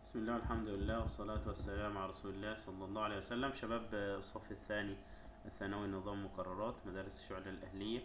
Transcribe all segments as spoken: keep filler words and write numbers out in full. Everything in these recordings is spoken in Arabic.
بسم الله والحمد لله والصلاة والسلام على رسول الله صلى الله عليه وسلم. شباب الصف الثاني الثانوي نظام مقررات مدارس الشعلة الأهلية،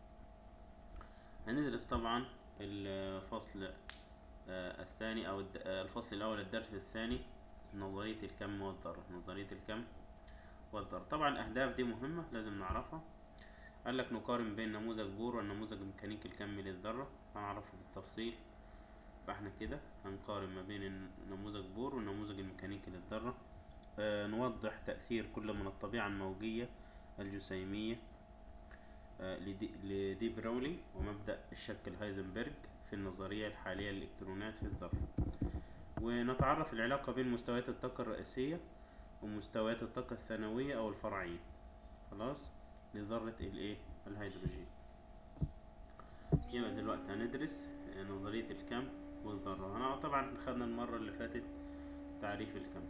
هندرس طبعا الفصل آه، الثاني أو الد- آه، الفصل الأول الدرس الثاني نظرية الكم والذرة. نظرية الكم والذرة طبعا الأهداف دي مهمة لازم نعرفها. قال لك نقارن بين نموذج بور والنموذج الميكانيكي الكمي للذرة، هنعرفه بالتفصيل. فاحنا كده هنقارن ما بين نموذج بور والنموذج الميكانيكي للذرة. آه نوضح تأثير كل من الطبيعة الموجية الجسيمية آه لدي, لدي براولي ومبدأ الشك الهايزنبرج في النظرية الحالية للإلكترونات في الذرة. ونتعرف العلاقة بين مستويات الطاقة الرئيسية ومستويات الطاقة الثانوية أو الفرعية خلاص لذرة الايه الهيدروجين. يبقى دلوقتي هندرس آه، نظرية الكم والذرة. أنا طبعا خدنا المرة اللي فاتت تعريف الكم.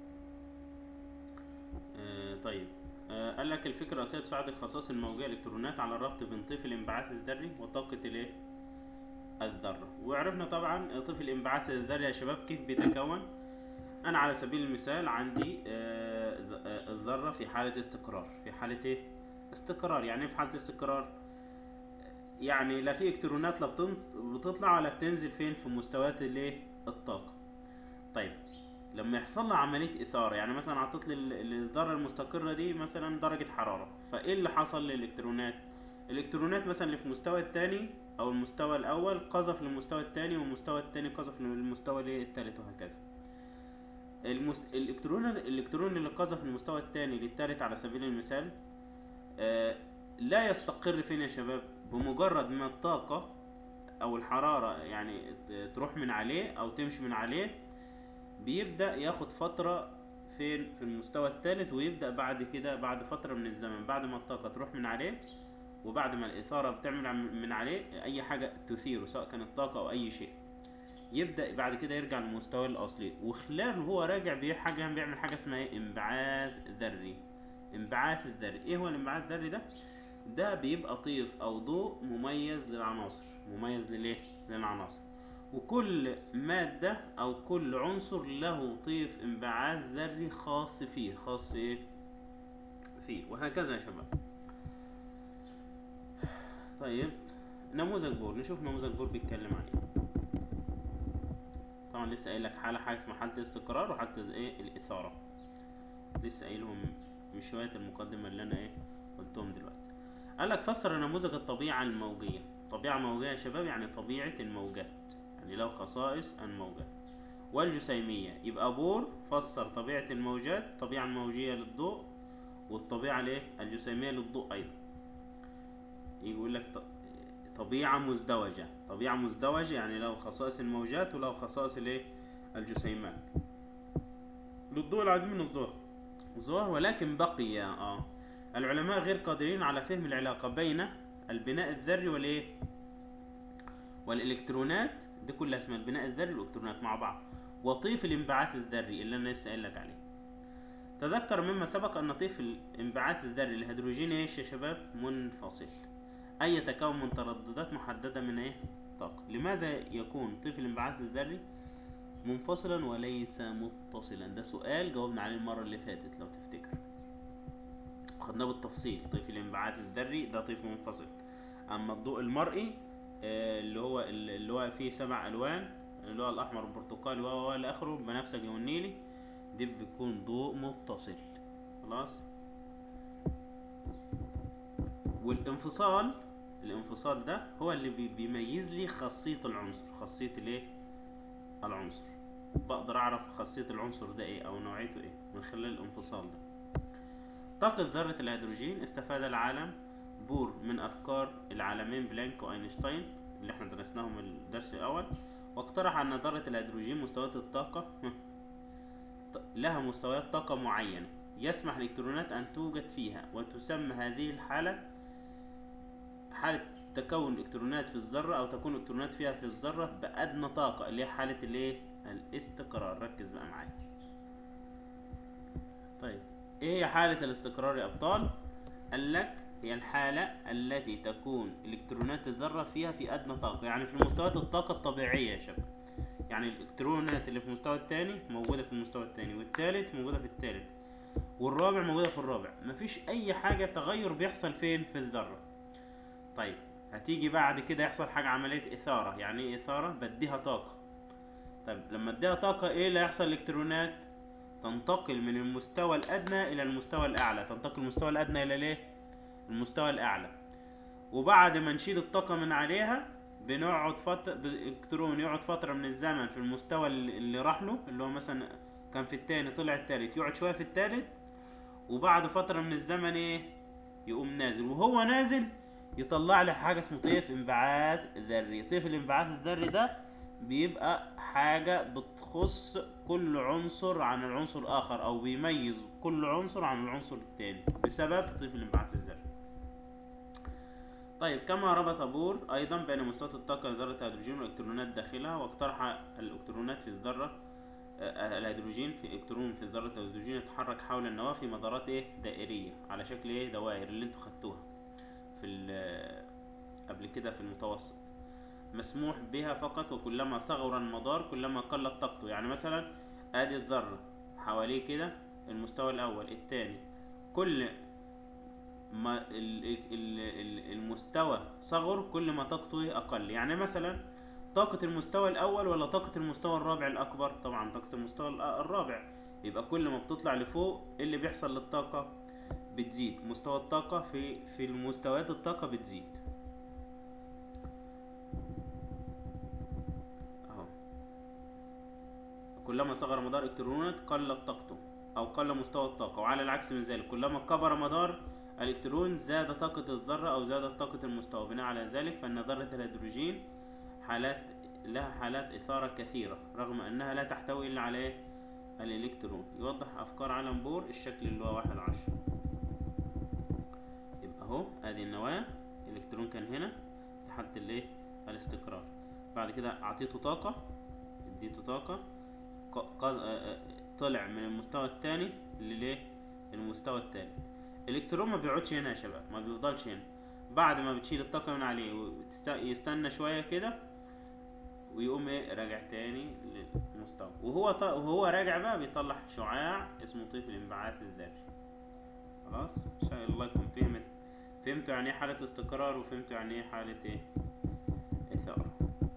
آه طيب آه قال لك الفكرة الرئيسية تساعد الخصائص الموجية الإلكترونات على الربط بين طيف الانبعاث الذري وطاقة الايه الذرة. وعرفنا طبعا طيف الانبعاث الذري يا شباب كيف بيتكون. أنا على سبيل المثال عندي آه ذ- آه، الذرة في حالة استقرار. في حالة ايه استقرار يعني ايه في حالة استقرار؟ يعني لا في الكترونات لا بتن- بتطلع ولا بتنزل فين في مستويات الايه الطاقة. طيب لما يحصل لها عملية إثارة، يعني مثلا عطت لي ال- الذرة المستقرة دي مثلا درجة حرارة، فإيه اللي حصل للإلكترونات؟ الإلكترونات مثلا اللي في المستوى التاني أو المستوى الأول قذف للمستوى التاني، والمستوى التاني قذف للمستوى الإيه التالت، وهكذا. المست... الإلكترون الإلكترون اللي قذف من المستوى التاني للتالت على سبيل المثال آه لا يستقر فين يا شباب؟ بمجرد ما الطاقة أو الحرارة يعني ت- تروح من عليه أو تمشي من عليه، بيبدأ ياخد فترة فين في المستوى الثالث، ويبدأ بعد كده بعد فترة من الزمن بعد ما الطاقة تروح من عليه وبعد ما الإثارة بتعمل عم- من عليه أي حاجة تثيره سواء كانت طاقة أو أي شيء، يبدأ بعد كده يرجع للمستوى الأصلي. وخلال وهو راجع بيه حاجة بيعمل حاجة اسمها إيه؟ انبعاث ذري. انبعاث الذري إيه هو الانبعاث الذري ده؟ ده بيبقى طيف أو ضوء مميز للعناصر، مميز للإيه؟ للعناصر. وكل مادة أو كل عنصر له طيف انبعاث ذري خاص فيه، خاص إيه؟ فيه، وهكذا يا شباب. طيب نموذج بور، نشوف نموذج بور بيتكلم عن إيه. طبعا لسه قايل لك حالة حاجة اسمها حالة الاستقرار وحالة إيه؟ الإثارة. لسه قايلهم من شوية المقدمة اللي أنا إيه قلتهم دلوقتي. قال لك فسر نموذج الطبيعة الموجية. طبيعة موجية يا شباب يعني طبيعة الموجات، يعني له خصائص الموجات. والجسيمية يبقى بور فسر طبيعة الموجات، الطبيعة الموجية للضوء والطبيعة الايه الجسيمية للضوء أيضا. يقول لك ط- طبيعة مزدوجة. طبيعة مزدوجة يعني له خصائص الموجات وله خصائص الايه الجسيمات للضوء العديم من الظهر ظهر ولكن بقي اه العلماء غير قادرين على فهم العلاقة بين البناء الذري والايه والالكترونات. دي كلها اسمها البناء الذري والالكترونات مع بعض، وطيف الانبعاث الذري اللي انا لسه قايل لك عليه. تذكر مما سبق ان طيف الانبعاث الذري الهيدروجيني ايش يا شباب؟ منفصل، اي تكون من ترددات محددة من ايه طاقة. لماذا يكون طيف الانبعاث الذري منفصلا وليس متصلا؟ ده سؤال جاوبنا عليه المرة اللي فاتت لو تفتكر، خدناه بالتفصيل. طيف الانبعاث الذري ده طيف منفصل. اما الضوء المرئي آه، اللي هو اللي هو فيه سبع الوان، اللي هو الاحمر والبرتقالي و و الى اخره، بنفسجي والنيلي، دي بيكون ضوء متصل خلاص. والانفصال، الانفصال ده هو اللي بي- بيميز لي خاصية العنصر، خاصية الايه العنصر. بقدر اعرف خاصية العنصر ده ايه او نوعيته ايه من خلال الانفصال ده. طاقة ذرة الهيدروجين استفاد العالم بور من أفكار العالمين بلانك وأينشتاين اللي احنا درسناهم الدرس الأول، واقترح أن ذرة الهيدروجين مستويات الطاقة لها مستويات طاقة معينة يسمح للإلكترونات أن توجد فيها، وتسمى هذه الحالة حالة تكون الإلكترونات في الذرة أو تكون الإلكترونات فيها في الذرة بأدنى طاقة، اللي هي حالة الايه الاستقرار. ركز بقى معايا. طيب ايه هي حالة الاستقرار يا ابطال؟ قال لك هي الحالة التي تكون الكترونات الذرة فيها في ادنى طاقة، يعني في مستويات الطاقة الطبيعية يا شباب. يعني الالكترونات اللي في المستوى التاني موجودة في المستوى التاني، والتالت موجودة في التالت، والرابع موجودة في الرابع. مفيش اي حاجة تغير بيحصل فين؟ في الذرة. طيب هتيجي بعد كده يحصل حاجة، عملية اثارة. يعني ايه اثارة؟ بديها طاقة. طيب لما اديها طاقة ايه اللي هيحصل؟ الالكترونات تنتقل من المستوى الادنى الى المستوى الاعلى، تنتقل من المستوى الادنى الى ليه؟ المستوى الاعلى. وبعد ما نشيل الطاقة من عليها بنقعد فترة، الالكترون يقعد فترة من الزمن في المستوى اللي راح له، اللي هو مثلا كان في التاني طلع التالت، يقعد شوية في التالت، وبعد فترة من الزمن ايه؟ يقوم نازل. وهو نازل يطلع لي حاجة اسمه طيف انبعاث ذري. طيف الانبعاث الذري ده بيبقى حاجة بتخص كل عنصر عن العنصر الآخر، أو بيميز كل عنصر عن العنصر التاني بسبب طيف الانبعاث الذري. طيب كما ربط بور أيضا بين مستويات الطاقة لذرة الهيدروجين والإلكترونات داخلها، واقترح الإلكترونات في الذرة الهيدروجين في إلكترون في ذرة الهيدروجين يتحرك حول النواة في مدارات إيه؟ دائرية، على شكل إيه؟ دوائر اللي انتوا خدتوها في قبل كده في المتوسط. مسموح بها فقط وكلما صغر المدار كلما قلت طاقته. يعني مثلا ادي الذرة حواليه كده المستوى الاول الثاني، كل ما المستوى صغر كل ما طاقته اقل. يعني مثلا طاقة المستوى الاول ولا طاقة المستوى الرابع الاكبر؟ طبعا طاقة المستوى الرابع. يبقى كل ما بتطلع لفوق اللي بيحصل للطاقة بتزيد، مستوى الطاقة في في المستويات الطاقة بتزيد اهو. كلما صغر مدار الكترونات قلت طاقته او قل مستوى الطاقة، وعلى العكس من ذلك كلما كبر مدار الالكترون زاد طاقة الذرة او زادت طاقة المستوى. بناء على ذلك فان ذرة الهيدروجين حالات لها حالات اثارة كثيرة رغم انها لا تحتوي الا على الالكترون. يوضح افكار عالم بور الشكل اللي هو واحد عشر. يبقى اهو ادي النواة، الالكترون كان هنا تحت الايه؟ الاستقرار. بعد كده اعطيته طاقة، اديته طاقة، طلع من المستوى الثاني لليه؟ المستوى الثالث. الالكترون ما بيقعدش هنا يا شباب، ما بيفضلش هنا. بعد ما بتشيل الطاقة من عليه ويستنى شوية كده ويقوم ايه؟ راجع تاني للمستوى. وهو ط... وهو راجع بقى بيطلع شعاع اسمه طيف الانبعاث الذري. خلاص ان شاء الله يكون فهمت فهمتوا يعني ايه حالة استقرار، وفهمتوا يعني ايه حالة ايه؟ اثارة.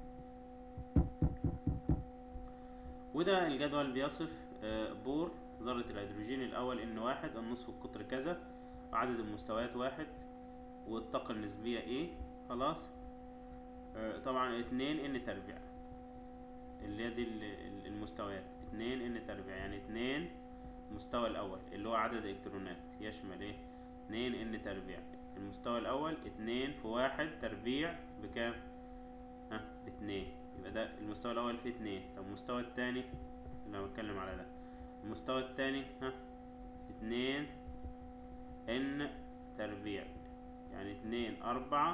وده الجدول بيصف بور ذرة الهيدروجين. الاول ان واحد، النصف القطر كذا، عدد المستويات واحد، والطاقة النسبية ايه. خلاص طبعا اتنين ان تربيع، اللي هي دي المستويات، اتنين ان تربيع يعني اتنين المستوى الاول اللي هو عدد الالكترونات يشمل ايه؟ اتنين ان تربيع. المستوى الاول اتنين في واحد تربيع بكام؟ ها باتنين. يبقى ده المستوى الاول فيه اتنين. طب المستوى التاني اللي انا بتكلم على ده، المستوى التاني ها اتنين ان تربيع يعني اتنين اربعة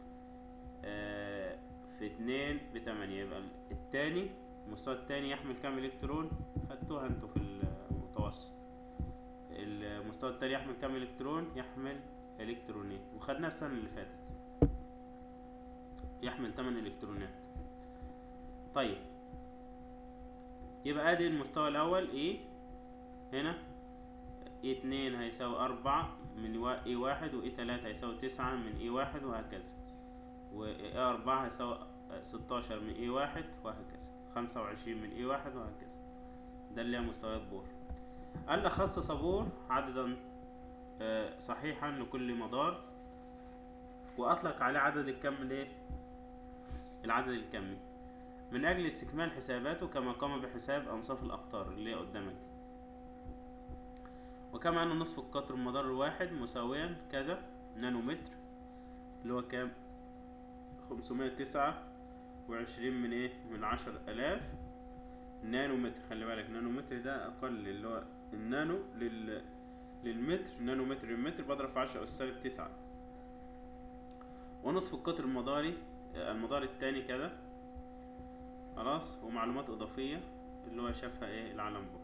آه في اتنين بتمانية. يبقى التاني المستوى التاني يحمل كام الكترون؟ خدتوها انتوا في المتوسط. المستوى التاني يحمل كام الكترون؟ يحمل الكترونين، وخدناها السنة اللي فاتت، يحمل تمن الكترونات. طيب يبقى ادي المستوى الاول ايه هنا، ايه اتنين هيساوي اربعة من ايه واحد، وايه تلاتة هيساوي تسعة من ايه واحد، وهكذا. وايه اربعة هيساوي ستاشر من ايه واحد، وهكذا. خمسة وعشرين من ايه واحد، وهكذا. ده اللي هي مستويات بور. قال خصص بور عددا صحيحا لكل مدار، واطلق عليه عدد الكم الايه؟ العدد الكمي، من اجل استكمال حساباته كما قام بحساب انصاف الاقطار اللي هي قدامك دي. وكما ان نصف القطر المدار الواحد مساويا كذا نانومتر، اللي هو كام؟ خمسمية تسعة وعشرين من ايه؟ من عشر الاف نانومتر. خلي بالك نانومتر ده اقل، اللي هو النانو لل للمتر، نانومتر للمتر بضرب في عشرة اس سالب تسعة. ونصف القطر المداري المدار التاني كده. خلاص. ومعلومات اضافية اللي هو شافها ايه؟ العالم بور.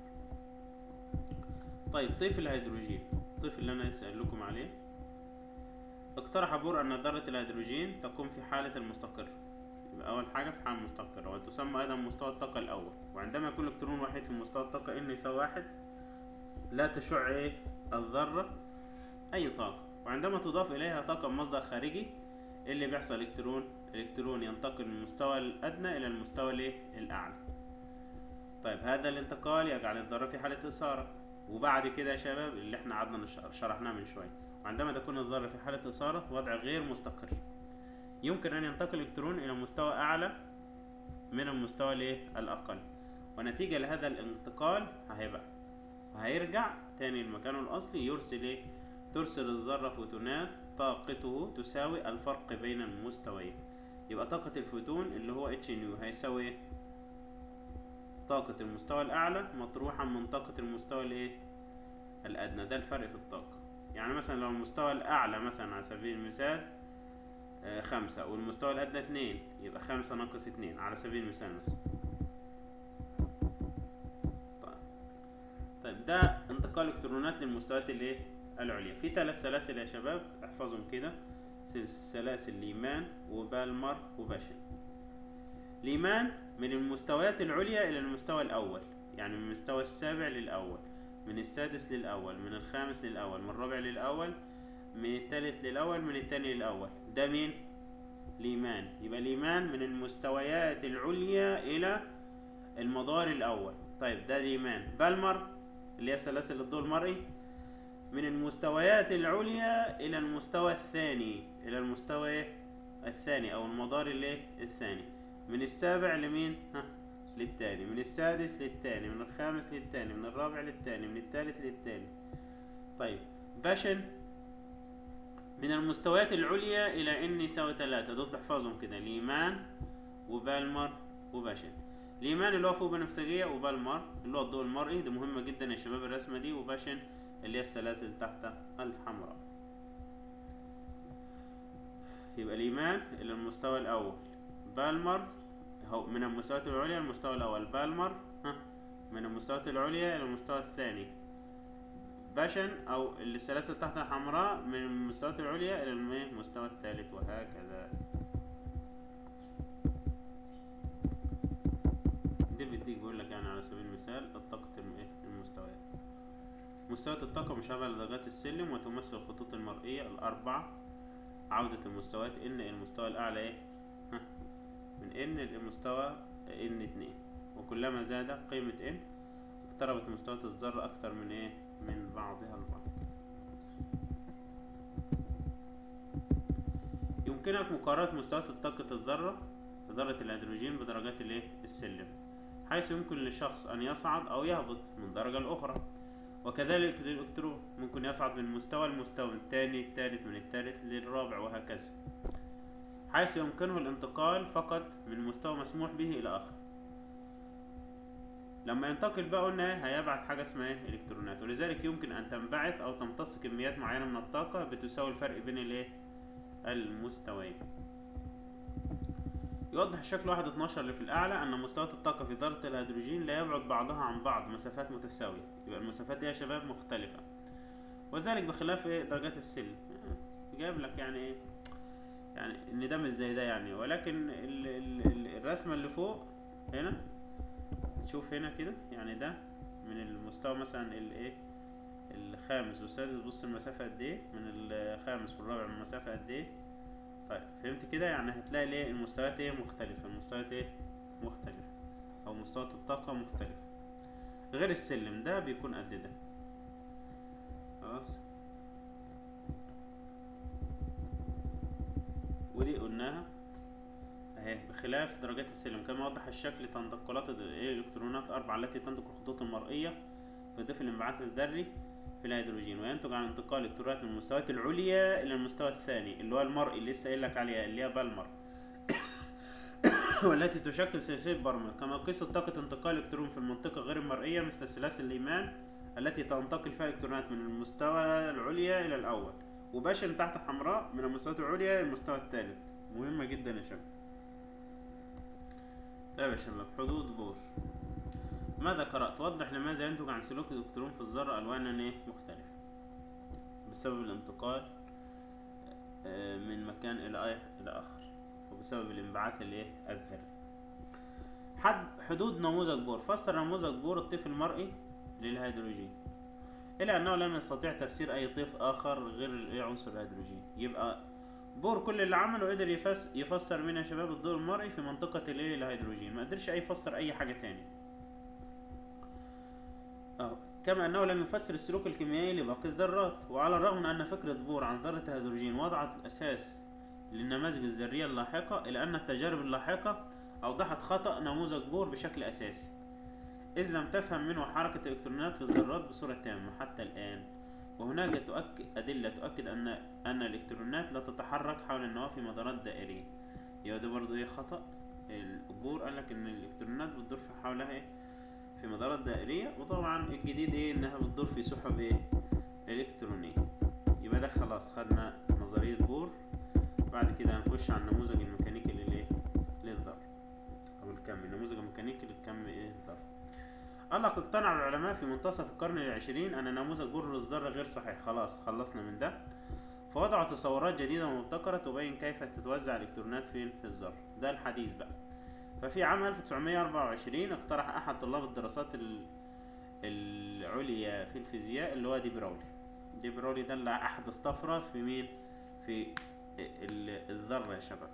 طيب طيف الهيدروجين، الطيف اللي انا لسه قايل لكم عليه. اقترح بور ان ذرة الهيدروجين تقوم في حالة المستقر. يبقى أول حاجة في حالة مستقرة، وتسمى أيضا مستوى الطاقة الأول. وعندما يكون الإلكترون وحيد في مستوى الطاقة n يساوي واحد لا تشع إيه الذرة أي طاقة، وعندما تضاف إليها طاقة من مصدر خارجي اللي بيحصل الإلكترون الإلكترون ينتقل من المستوى الأدنى إلى المستوى الإيه الأعلى. طيب هذا الانتقال يجعل الذرة في حالة إثارة، وبعد كده يا شباب اللي احنا قعدنا شرحناه من شوية، وعندما تكون الذرة في حالة إثارة وضع غير مستقر يمكن أن ينتقل الإلكترون إلى مستوى أعلى من المستوى الإيه الأقل، ونتيجة لهذا الانتقال هيبقى هيرجع تاني لمكانه الأصلي، يرسل إيه ترسل الذرة فوتونات طاقته تساوي الفرق بين المستويين. يبقى طاقة الفوتون اللي هو اتش نيو هيساوي ايه طاقة المستوى الأعلى مطروحا من طاقة المستوى الايه الأدنى. ده الفرق في الطاقة. يعني مثلا لو المستوى الأعلى مثلا على سبيل المثال آه خمسة والمستوى الأدنى اتنين، يبقى خمسة ناقص اتنين على سبيل المثال مثلا. طيب طيب ده انتقال الإلكترونات للمستويات الايه العليا. في ثلاث سلاسل يا شباب احفظهم كده، سلاسل ليمان وبالمر وباشن. ليمان من المستويات العليا إلى المستوى الأول، يعني من المستوى السابع للأول، من السادس للأول، من الخامس للأول، من الرابع للأول، من الثالث للأول، من الثاني للأول. ده مين؟ ليمان. يبقى ليمان من المستويات العليا إلى المدار الأول. طيب ده ليمان. بالمر اللي هي سلاسل الضوء المرئي من المستويات العليا إلى المستوى الثاني، إلى المستوى الثاني أو المدار الايه الثاني، من السابع لمين؟ ها للتاني، من السادس للتاني، من الخامس للتاني، من الرابع للتاني، من الثالث للتاني. طيب باشن من المستويات العليا إلى ان يساوي ثلاثة. دول تحفظهم كده، ليمان وبالمر وباشن. ليمان اللي هو فوق بنفسجية، وبالمر اللي هو الضوء المرئي، ده مهمة جدا يا شباب الرسمة دي، وباشن اللي هي السلاسل تحت الحمراء. يبقى ليمان إلى المستوى الأول، بالمر هو من المستويات العليا للمستوى الأول، بالمر ها من المستويات العليا إلى المستوى الثاني، باشن أو السلاسل تحت الحمراء من المستويات العليا إلى المستوى الثالث، وهكذا. دي بديك بقول لك يعني على سبيل المثال الطاقة المستويات. مستويات الطاقة مشابهة لدرجات السلم، وتمثل الخطوط المرئية الأربعة. عودة المستويات n إلى المستوى الأعلى إيه؟ ها من n إلى المستوى n اتنين، وكلما زاد قيمة n اقتربت مستويات الذرة أكثر من إيه؟ من بعضها البعض. يمكنك مقارنة مستويات طاقة الذرة ذرة الهيدروجين بدرجات الإيه؟ السلم، حيث يمكن لشخص أن يصعد أو يهبط من درجة لأخرى، وكذلك الإلكترون ممكن يصعد من مستوى لمستوى، من الثاني الثالث، من الثالث للرابع، وهكذا، حيث يمكنه الانتقال فقط من مستوى مسموح به إلى آخر. لما ينتقل بقى قلنا هيبعث حاجة اسمها ايه؟ إلكترونات، ولذلك يمكن أن تنبعث أو تمتص كميات معينة من الطاقة بتساوي الفرق بين الايه؟ المستويين. يوضح الشكل واحد اتناشر اللي في الأعلى أن مستويات الطاقة في ذرة الهيدروجين لا يبعد بعضها عن بعض مسافات متساوية. يبقى المسافات دي يا شباب مختلفة، وذلك بخلاف ايه؟ درجات السلم. جايب لك يعني ايه؟ يعني ان ده مش زي ده يعني، ولكن ال ال الرسمة اللي فوق هنا تشوف هنا كده، يعني ده من المستوى مثلا الايه الخامس والسادس، بص المسافة قد ايه، من الخامس والرابع من المسافة قد ايه. طيب فهمت كده؟ يعني هتلاقي ليه المستويات ايه مختلفة، المستويات ايه مختلفة، او مستويات الطاقة مختلفة، غير السلم ده بيكون قد ده. خلاص، ودي قلناها اهي. بخلاف درجات السلم كما وضح الشكل، تنتقلات الالكترونات اربعة التي تنتقل الخطوط المرئية بضيف الانبعاث الذري في الهيدروجين، وينتج عن انتقال الالكترونات من المستويات العليا الى المستوى الثاني اللي هو المرئي اللي لسه قايل لك عليها، اللي هي بالمر والتي تشكل سلسلة برمل. كما قيس طاقة انتقال الالكترون في المنطقة غير المرئية مثل سلاسل ليمان التي تنتقل فيها الالكترونات من المستوى العليا الى الاول، وباشن تحت حمراء من المستويات العليا الى المستوى الثالث. مهمة جدا يا شباب. طيب يا شباب، حدود بور. ماذا قرأت؟ وضح لماذا ينتج عن سلوك الإلكترون في الذرة ألوانا ايه مختلفة بسبب الانتقال من مكان إلى إلى آخر، وبسبب الانبعاث الايه الذري. حد حدود نموذج بور. فسر نموذج بور الطيف المرئي للهيدروجين إلا أنه لم يستطيع تفسير أي طيف آخر غير عنصر الهيدروجين. يبقى بور كل اللي عمله قدر يفس يفسر منها شباب الضوء المرئي في منطقة الايه الهيدروجين، ما قدرش أي يفسر أي حاجة تاني. أهو كما أنه لم يفسر السلوك الكيميائي لباقي الذرات. وعلى الرغم من أن فكرة بور عن ذرة الهيدروجين وضعت الأساس للنماذج الذرية اللاحقة، إلا أن التجارب اللاحقة أوضحت خطأ نموذج بور بشكل أساسي، إذ لم تفهم منه حركة الإلكترونات في الذرات بصورة تامة حتى الآن. وهناك تؤكد أدلة تؤكد أن أن الإلكترونات لا تتحرك حول النواة في مدارات دائرية. يبقى ده برضه إيه خطأ. بور قال لك إن الإلكترونات بتدور في حولها إيه في مدارات دائرية، وطبعا الجديد إيه إنها بتدور في سحب إيه إلكترونية. يبقى ده خلاص خدنا نظرية بور. بعد كده هنخش على النموذج الميكانيكي للإيه للذرة أو الكم. النموذج الميكانيكي للكم إيه الذرة. قال لك اقتنع العلماء في منتصف القرن العشرين أن نموذج بور للذرة غير صحيح. خلاص خلصنا من ده. فوضعوا تصورات جديدة ومبتكرة تبين كيف تتوزع الإلكترونات فين في الذرة. ده الحديث بقى. ففي عام ألف وتسعمائة وأربعة وعشرين اقترح أحد طلاب الدراسات العليا في الفيزياء اللي هو دي براولي. دي براولي ده اللي أحدث طفرة في مين في الذرة يا شباب.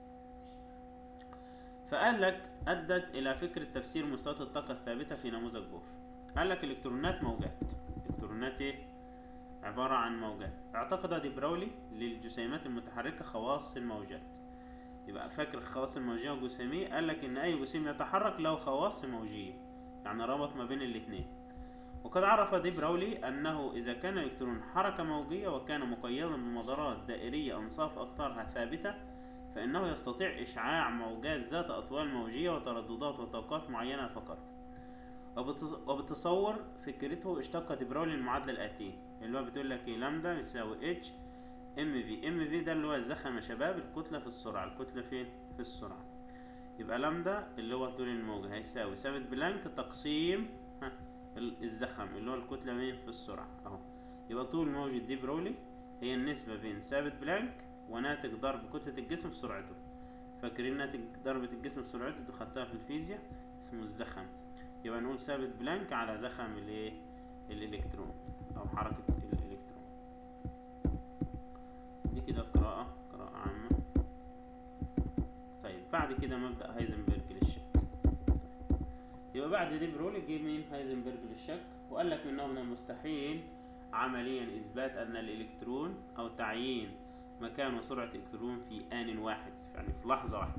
فقال لك أدت إلى فكرة تفسير مستويات الطاقة الثابتة في نموذج بور. قال لك الإلكترونات موجات. الإلكترونات إيه؟ عبارة عن موجات. اعتقد دي براولي للجسيمات المتحركة خواص الموجات. يبقى فاكر خواص الموجية والجسيمية. قال لك إن أي جسيم يتحرك له خواص موجية، يعني ربط ما بين الاثنين. وقد عرف دي براولي أنه إذا كان الإلكترون حركة موجية وكان مقيدا بمدارات دائرية أنصاف أقطارها ثابتة، فإنه يستطيع إشعاع موجات ذات أطوال موجية وترددات وطاقات معينة فقط. وبتصور فكرته اشتق دي براولي المعادلة الآتية اللي هو بتقول لك إيه لامدا يساوي اتش ام في. ام في ده اللي هو الزخم يا شباب، الكتلة في السرعة. الكتلة فين؟ في السرعة. يبقى لامدا اللي هو طول الموجة هيساوي ثابت بلانك تقسيم ها الزخم اللي هو الكتلة مين في السرعة اهو. يبقى طول موجة دي براولي هي النسبة بين ثابت بلانك وناتج ضرب كتلة الجسم في سرعته. فاكرين ناتج ضربة الجسم في سرعته دي خدتها في الفيزياء اسمه الزخم. يبقى نقول ثابت بلانك على زخم الايه الالكترون او حركة الالكترون. دي كده قراءة قراءة عامة. طيب بعد كده مبدأ هايزنبرج للشك. طيب. يبقى بعد دي براولي جه مين هايزنبرج للشك وقال لك انه من المستحيل عمليا اثبات ان الالكترون او تعيين مكان وسرعة الالكترون في آن واحد، يعني في لحظة واحدة.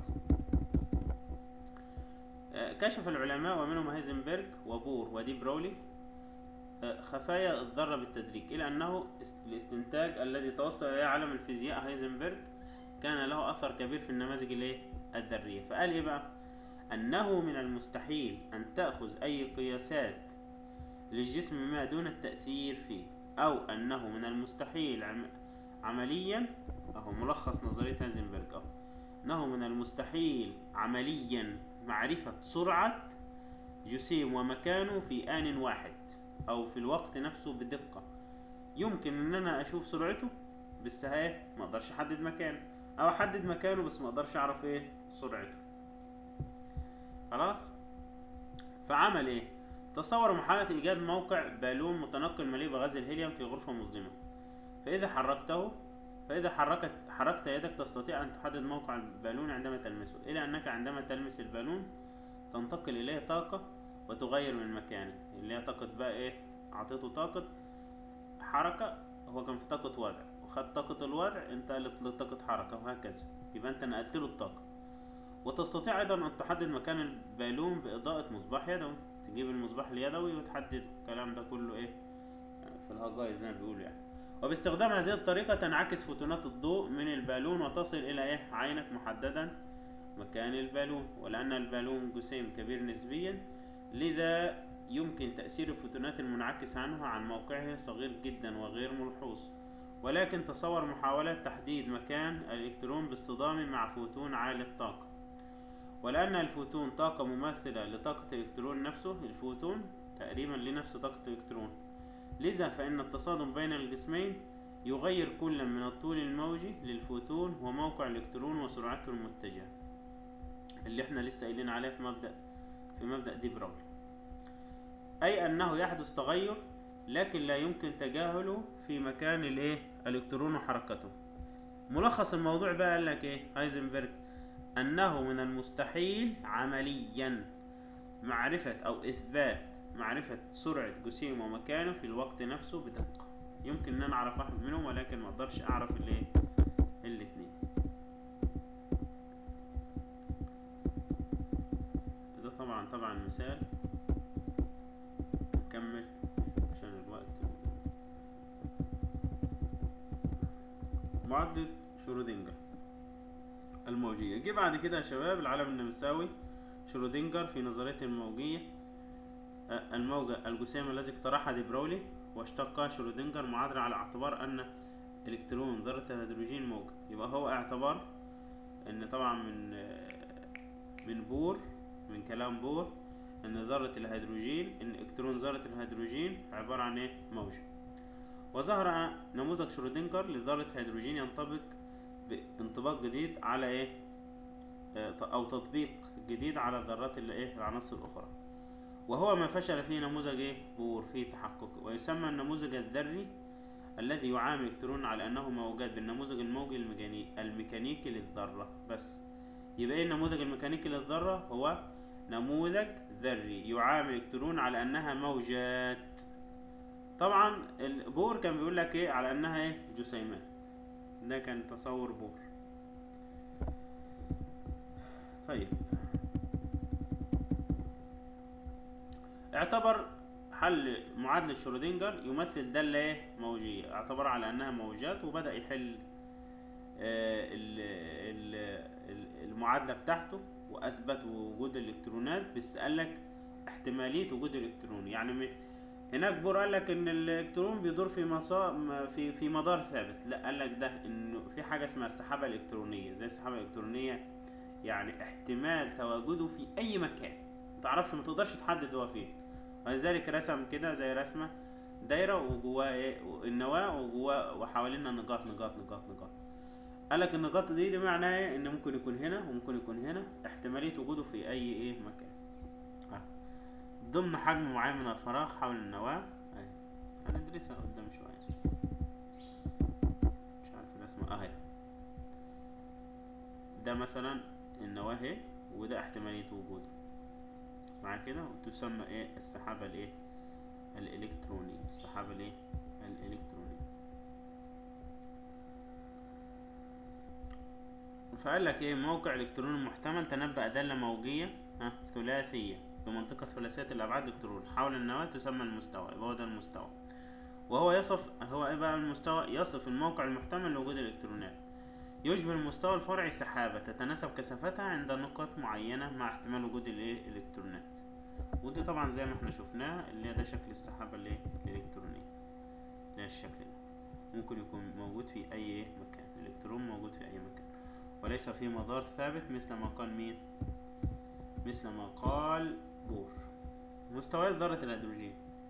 كشف العلماء ومنهم هايزنبرج وبور ودي براولي خفايا الذرة بالتدريج، إلى أنه الاستنتاج الذي توصل إليه عالم الفيزياء هايزنبرج كان له أثر كبير في النماذج الذرية. فقال إيه بقى؟ أنه من المستحيل أن تأخذ أي قياسات للجسم ما دون التأثير فيه، أو أنه من المستحيل عم... عمليا أهو ملخص نظرية هايزنبرج أهو أنه من المستحيل عمليا معرفة سرعة جسيم ومكانه في آن واحد أو في الوقت نفسه بدقة. يمكن إن أنا أشوف سرعته بس هاي ما أقدرش أحدد مكانه، أو أحدد مكانه بس ما أقدرش أعرف إيه سرعته. خلاص؟ فعمل إيه؟ تصور محاولة إيجاد موقع بالون متنقل مليء بغاز الهيليوم في غرفة مظلمة. فإذا حركته فإذا حركت حركت يدك تستطيع أن تحدد موقع البالون عندما تلمسه، إلى أنك عندما تلمس البالون تنتقل إليه طاقة وتغير من مكانه، اللي هي طاقة بقى إيه؟ أعطيته طاقة حركة، هو كان في طاقة وضع وخد طاقة الوضع انتقلت لطاقة حركة وهكذا، يبقى أنت نقلت له الطاقة. وتستطيع أيضا أن تحدد مكان البالون بإضاءة مصباح يدوي، تجيب المصباح اليدوي وتحدد الكلام ده كله إيه؟ في الهجايز زي ما بيقولوا يعني. وباستخدام هذه الطريقة تنعكس فوتونات الضوء من البالون وتصل إلى إيه؟ عينك محددا مكان البالون. ولأن البالون جسيم كبير نسبيا لذا يمكن تأثير الفوتونات المنعكس عنه عن موقعه صغير جدا وغير ملحوظ. ولكن تصور محاولة تحديد مكان الإلكترون باصطدامه مع فوتون عالي الطاقة. ولأن الفوتون طاقة مماثلة لطاقة الإلكترون نفسه، الفوتون تقريبا لنفس طاقة الإلكترون، لذا فإن التصادم بين الجسمين يغير كل من الطول الموجي للفوتون وموقع الإلكترون وسرعته المتجهة، اللي احنا لسه قايلين عليه في مبدأ في مبدأ دي براولي. أي أنه يحدث تغير لكن لا يمكن تجاهله في مكان الايه الإلكترون وحركته. ملخص الموضوع بقى قال لك ايه هايزنبرج؟ أنه من المستحيل عمليا معرفة أو إثبات معرفة سرعة جسيم ومكانه في الوقت نفسه بدقة. يمكن ان انا اعرف واحد منهم ولكن ما اقدرش اعرف الايه الاثنين. ده طبعا طبعا مثال. نكمل عشان الوقت. معادلة شرودنجر الموجية. جه بعد كده يا شباب العالم النمساوي شرودنجر في نظريته الموجية الموجة الجسيم الذي اقترحها دي براولي، واشتق شرودنجر معادلة على اعتبار ان الكترون ذرة الهيدروجين موجة. يبقى هو اعتبر ان طبعا من من بور من كلام بور ان ذرة الهيدروجين ان الكترون ذرة الهيدروجين عبارة عن ايه موجة. وظهر نموذج شرودنجر لذرة هيدروجين ينطبق بانطباق جديد على ايه او تطبيق جديد على ذرات الايه العناصر الاخرى، وهو ما فشل فيه نموذج ايه بور في تحققه. ويسمى النموذج الذري الذي يعامل الالكترون على انه موجات بالنموذج الموجي الميكانيكي للذرة بس. يبقى ايه النموذج الميكانيكي للذرة؟ هو نموذج ذري يعامل الالكترون على انها موجات. طبعا بور كان بيقول لك ايه على انها ايه جسيمات. ده كان تصور بور. طيب اعتبر حل معادلة شرودنجر يمثل دالة ايه موجية، اعتبر على انها موجات وبدأ يحل آه المعادلة بتاعته واثبت وجود الالكترونات، بس قال لك احتمالية وجود الالكترون. يعني هناك بور قال لك ان الالكترون بيدور في مسار في في مدار ثابت، لا قال لك ده انه في حاجة اسمها السحابة الالكترونية. زي السحابة الالكترونية يعني احتمال تواجده في اي مكان، متعرفش ما تقدرش تحدد هو فين. ولذلك رسم كده زي رسمة دايرة وجواه ايه النواة وجواه وحوالينها نقاط نقاط نقاط نقاط. قالك النقاط دي دي معناها ايه؟ ان ممكن يكون هنا وممكن يكون هنا، احتمالية وجوده في اي ايه مكان اه. ضمن حجم معين من الفراغ حول النواة اهي. هندرسها قدام شوية. مش عارف الرسمة اهي. ده مثلا النواة اهي وده احتمالية وجوده مع كده، وتسمى ايه السحابة الايه الالكترونية. السحابة الايه الالكترونية. فقال لك ايه موقع الالكترون المحتمل تنبأ دالة موجية ها ثلاثية بمنطقة ثلاثية الابعاد الالكترون حول النواة تسمى المستوى. يبقى هو ده المستوى، وهو يصف هو ايه بقى المستوى؟ يصف الموقع المحتمل لوجود الالكترونات. يشبه المستوى الفرعي سحابة تتناسب كثافتها عند نقاط معينة مع احتمال وجود الايه الالكترونات. ودي طبعا زي ما احنا شفناها اللي هي ده شكل السحابة الايه الالكترونية. ده الشكل ده ممكن يكون موجود في اي مكان، الالكترون موجود في اي مكان وليس في مدار ثابت مثل ما قال مين؟ مثل ما قال بور. مستويات ذرة الهيدروجين.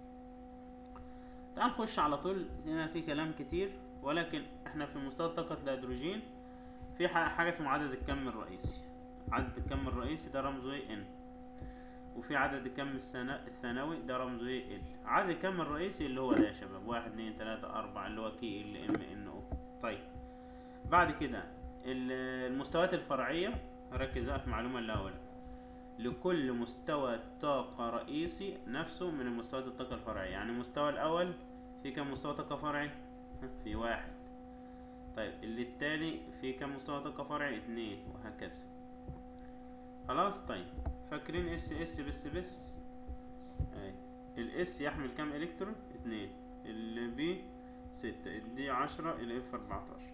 تعال نخش على طول. هنا في كلام كتير ولكن احنا في مستوى طاقة الهيدروجين في حاجة اسمها عدد الكم الرئيسي. عدد الكم الرئيسي ده رمزه ايه ان، وفي عدد الكم الثانوي ده رمزه ايه ال. عدد الكم الرئيسي اللي هو ده يا شباب واحد اتنين تلاتة اربعة اللي هو كي ال ام ان او. طيب بعد كده المستويات الفرعية. ركز بقى في المعلومة الأولى. لكل مستوى طاقة رئيسي نفسه من المستويات الطاقة الفرعية. يعني المستوى الأول في كم مستوى طاقة فرعي؟ في واحد. طيب اللي التاني في كم مستوى طاقة فرعي؟ اتنين، وهكذا. خلاص. طيب فاكرين اس اس بس بس اهي. الاس يحمل كم الكترون؟ اتنين. البي ستة. الدي عشرة. الاف اربعتاشر.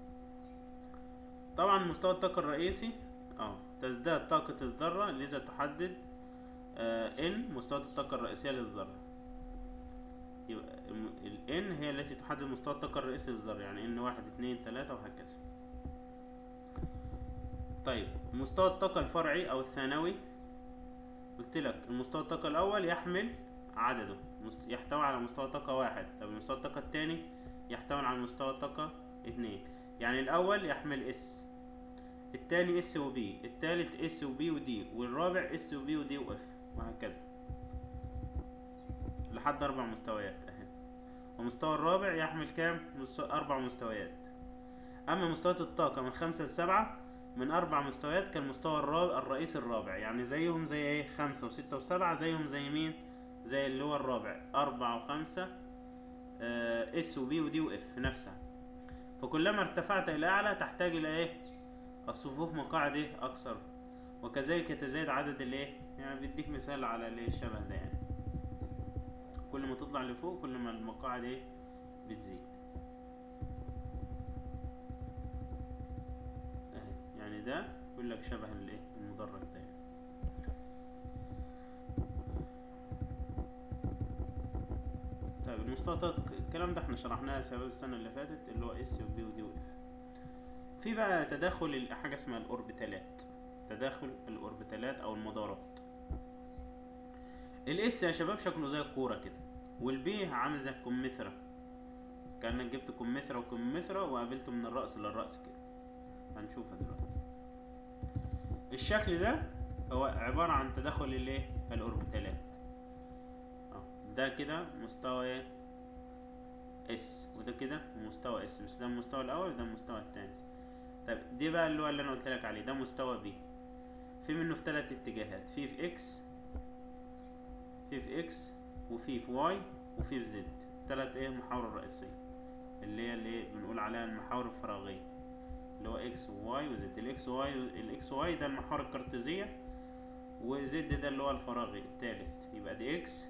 طبعا مستوى الطاقة الرئيسي اه تزداد طاقة الذرة لذا تحدد آه ان مستوى الطاقة الرئيسية للذرة. يبقى ال N هي التي تحدد مستوى الطاقة الرئيسي للذرة، يعني ان واحد اتنين تلاتة وهكذا. طيب مستوى الطاقة الفرعي او الثانوي. قلت لك المستوى الطاقة الاول يحمل عدده يحتوي على مستوى طاقة واحد. طب المستوى الطاقة الثاني يحتوي على مستوى الطاقة اتنين. يعني الأول يحمل اس، التاني اس وبي، التالت اس وبي ودي، والرابع اس وبي ودي واف، وهكذا لحد أربع مستويات أهي. والمستوى الرابع يحمل كام؟ أربع مستويات. أما مستويات الطاقة من خمسة لسبعة من أربع مستويات كالمستوى الرابع الرئيسي الرابع، يعني زيهم زي ايه؟ خمسة وستة وسبعة زيهم زي مين؟ زي اللي هو الرابع، أربعة وخمسة آه اس وبي ودي واف نفسها. فكلما ارتفعت إلى أعلى تحتاج إلى ايه؟ الصفوف مقاعد ايه؟ أكثر، وكذلك يتزايد عدد الايه؟ يعني بيديك مثال على الايه الشبه ده. يعني كل ما تطلع لفوق كل ما المقاعد ايه؟ بتزيد. اهي يعني ده يقول لك شبه الايه؟ المدرج ده. يعني طيب المستوى الكلام ده احنا شرحناه يا شباب السنة اللي فاتت، اللي هو اس وبي ودي واف. في بقى تداخل حاجة اسمها الأوربيتالات، تداخل الأوربيتالات أو المدارات. الاس يا شباب شكله زي الكورة كده، والبي عامل زي الكمثرى، كأنك جبت كمثرى وكمثرى وقابلته من الرأس للرأس كده، هنشوفها دلوقتي. الشكل ده هو عبارة عن تداخل الايه؟ الأوربيتالات. اه ده كده مستوى ايه؟ اس، وده كده مستوى اس، بس ده المستوى الأول وده المستوى التاني. طيب دي بقى اللي هو اللي أنا قلت لك عليه، ده مستوى بي. في منه في ثلاث اتجاهات، في في اكس، في في اكس، وفي في واي، وفي في زد. ثلاث ايه؟ محاور الرئيسية اللي هي اللي بنقول عليها المحاور الفراغية، اللي هو اكس وواي وزد. الاكس واي الاكس واي ده المحاور الكارتيزية، وزد ده اللي هو الفراغي الثالث. يبقى دي اكس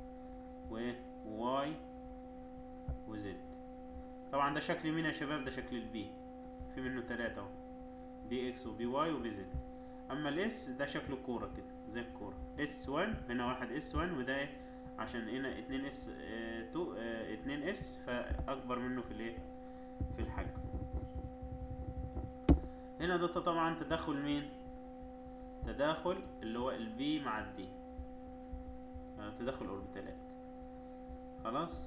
وواي وزد. طبعا ده شكل مين يا شباب؟ ده شكل البي، في منه ثلاثة اهو، بي اكس وبي واي وبي زد. اما الاس ده شكله كورة كده زي الكورة، اس واحد هنا، واحد اس واحد، وده ايه؟ عشان هنا اتنين اس اتنين اه اتنين اس، فاكبر منه في الايه؟ في الحجم. هنا ده طبعا تداخل مين؟ تداخل اللي هو البي مع الدي، يعني تداخل اوربيتالات. خلاص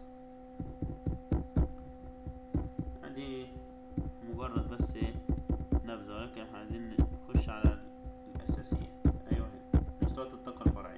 ادي مجرد بس ايه؟ نبذة، ولكن احنا عايزين نخش على الاساسيات. ايوه هنا مستويات الطاقة الفرعية.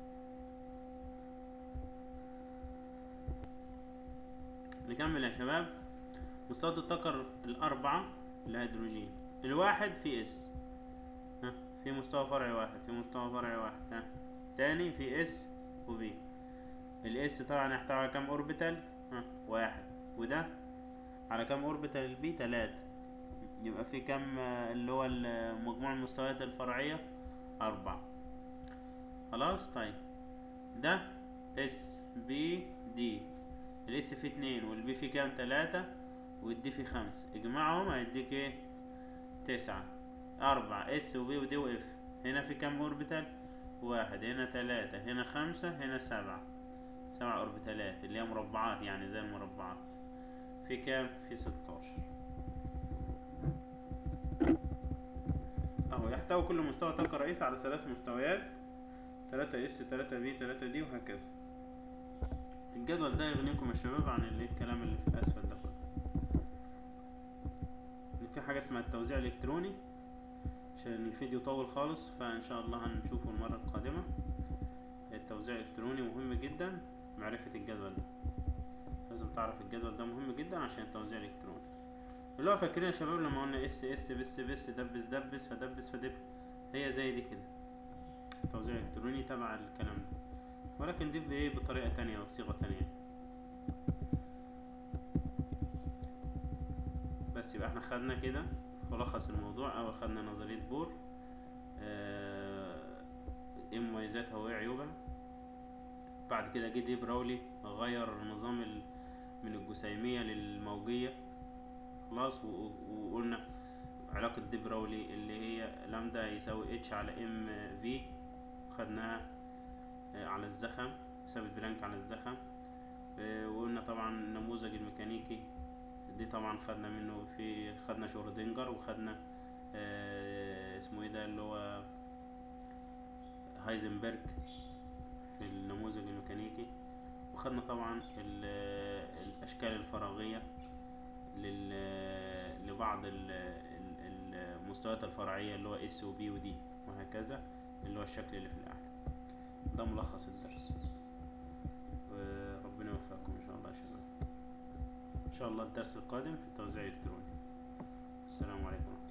نكمل يا شباب. مستويات الطاقة الأربعة الهيدروجين، الواحد في اس، ها في مستوى فرعي واحد، في مستوى فرعي واحد، ها تاني في اس وبي. الاس طبعا يحتوي على كام اوربيتال؟ ها واحد، وده على كام اوربيتال؟ البي تلاتة، يبقى في كام اللي هو مجموع المستويات الفرعية؟ أربعة. خلاص طيب ده اس بي دي، الاس فيه اتنين والبي فيه كام؟ تلاتة، والدي فيه خمسة، اجمعهم هيديك ايه؟ تسعة. أربعة اس وبي ودي واف. هنا في كام اوربيتال؟ واحد، هنا تلاتة، هنا خمسة، هنا سبعة، سبع اوربيتالات اللي هي مربعات، يعني زي المربعات. في كام؟ في ستاشر. اهو يحتوي كل مستوى طاقة رئيسي على ثلاث مستويات، تلاتة اس، تلاتة بي، تلاتة دي، وهكذا. الجدول ده يغنيكم يا شباب عن اللي الكلام اللي في الاسفل ده كله. في حاجة اسمها التوزيع الالكتروني، عشان الفيديو طول خالص فان شاء الله هنشوفه المرة القادمة. التوزيع الالكتروني مهم جدا، معرفة الجدول ده لازم تعرف الجدول ده مهم جدا عشان التوزيع الالكتروني. اللي هو فاكرين يا شباب لما قلنا اس اس بس بس دبس دبس فدبس فدب، هي زي دي كده التوزيع الالكتروني تبع الكلام ده، ولكن دي بايه؟ بطريقة تانية او بصيغة تانية. بس يبقى احنا خدنا كده ملخص الموضوع. اول خدنا نظرية بور، اه ايه مميزاتها وايه عيوبها. بعد كده جه دي براولي غير نظام من الجسيمية للموجية. خلاص وقلنا علاقة دي براولي اللي هي لامدا يساوي اتش على ام في، خدناها على الزخم، ثابت بلانك على الزخم. وقلنا طبعا النموذج الميكانيكي دي طبعا خدنا منه، في خدنا شرودنجر، وخدنا اه اسمه ايه ده اللي هو هايزنبرج في النموذج الميكانيكي. وخدنا طبعا الاشكال الفراغية لل لبعض ال- ال- المستويات الفرعية اللي هو اس وبي ودي وهكذا، اللي هو الشكل اللي في الأعلى. ده ملخص الدرس، وربنا يوفقكم إن شاء الله يا شباب. إن شاء الله الدرس القادم في التوزيع الإلكتروني. السلام عليكم.